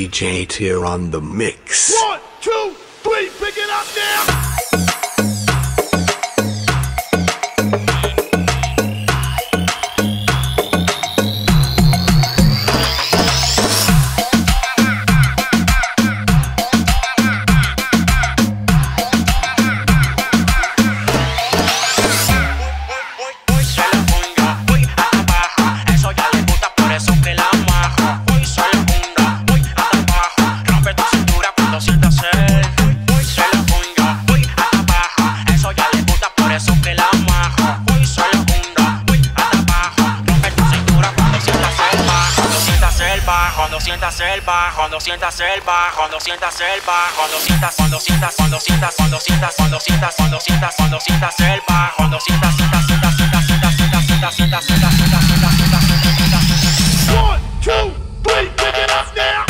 DJ Tier on the mix. 1, 2, 3, pick it up now. Cuando sientas el bajo, cuando sientas el bajo, cuando sientas el bajo, cuando sientas el bajo, cuando sientas el bajo, cuando sientas 1, 2, 3, pick it up now.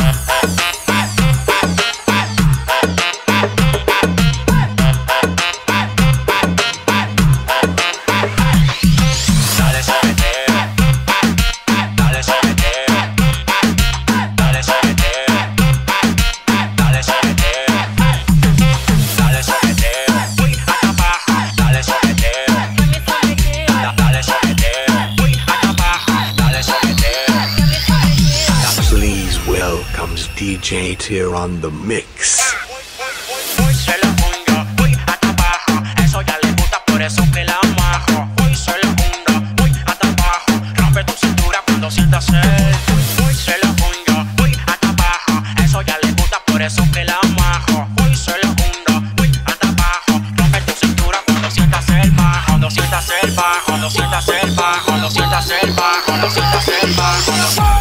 Comes DJ Tier on the mix. Hoy se la pongo, voy hasta abajo, eso ya le gusta, por eso que la amajo. Hoy se la pongo, voy hasta abajo, rompe tu cintura cuando sientas el. Hoy se la pongo, voy hasta abajo, eso ya le gusta, por eso que la amajo. Hoy se la pongo, voy hasta abajo, rompe tu cintura cuando sientas el bajo, cuando sientas el bajo, cuando sientas el bajo, cuando sientas el bajo, cuando sientas el bajo.